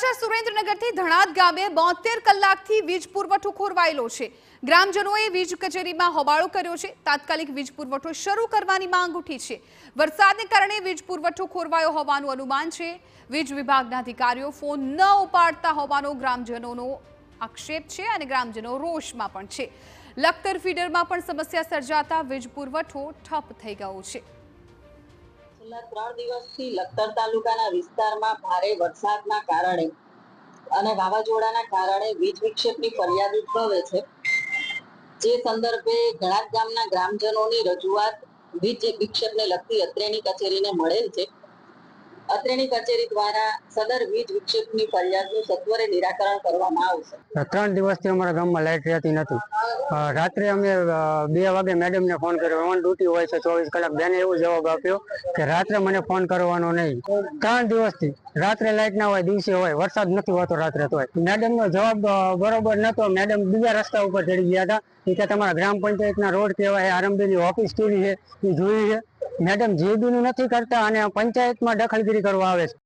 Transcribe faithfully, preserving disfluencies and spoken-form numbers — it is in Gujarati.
સમાચાર સુરેન્દ્રનગરથી ધણાદ ગામે બોતેર કલાકથી વીજ પુરવઠો ખોરવાયેલો છે। ગ્રામજનોએ વીજ કચેરીમાં હોબાળો કર્યો છે। તાત્કાલિક વીજ પુરવઠો શરૂ કરવાની માંગ ઉઠી છે। વરસાદને કારણે વીજ પુરવઠો ખોરવાયો હોવાનું અનુમાન છે। વીજ વિભાગના અધિકારીઓ ફોન ન ઉપાડતા હોવાનો ગ્રામજનોનો આક્ષેપ છે અને ગ્રામજનો રોષમાં પણ છે। લખતર ફીડરમાં પણ સમસ્યા સર્જાતા વીજ પુરવઠો ઠપ થઈ ગયો છે। છેલ્લા ત્રણ દિવસથી લખતર તાલુકાના વિસ્તારમાં ભારે વરસાદના કારણે અને વાવાઝોડાના કારણે વીજ વિક્ષેપની ફરિયાદ ઉદ્ભવે છે। જે સંદર્ભે ઘણા ગામના ગ્રામજનોની રજૂઆત વીજ વિક્ષેપને લગતી અત્રેની કચેરીને મળેલ છે। અત્રેની કચેરી દ્વારા સદર વીજ વિક્ષેપની ફરિયાદનું સત્વરે નિરાકરણ કરવામાં આવશે। ત્રણ દિવસથી અમારા ગામમાં લાઇટ રહેતી નથી। રાત્રે અમે બે વાગે મેડમને ફોન કર્યો, ઓન ડ્યુટી હોય છે ચોવીસ કલાક। બેને એવો જવાબ આપ્યો કે રાત્રે મને ફોન કરવાનો નહીં। ત્રણ દિવસથી રાત્રે લાઇટ ના હોય, દિવસે હોય, વરસાદ નથી હોતો રાત્રે તોય। મેડમનો જવાબ બરોબર નતો। મેડમ બીજા રસ્તા ઉપર ચડી ગયા હતા કે તમારા ગ્રામ પંચાયતના રોડ કહેવાય, આરંભીની ઓફિસ કેવી છે એ જોઈ છે। મેડમ જીબીનું નથી કરતા અને પંચાયતમાં દખલગીરી કરવા આવે છે।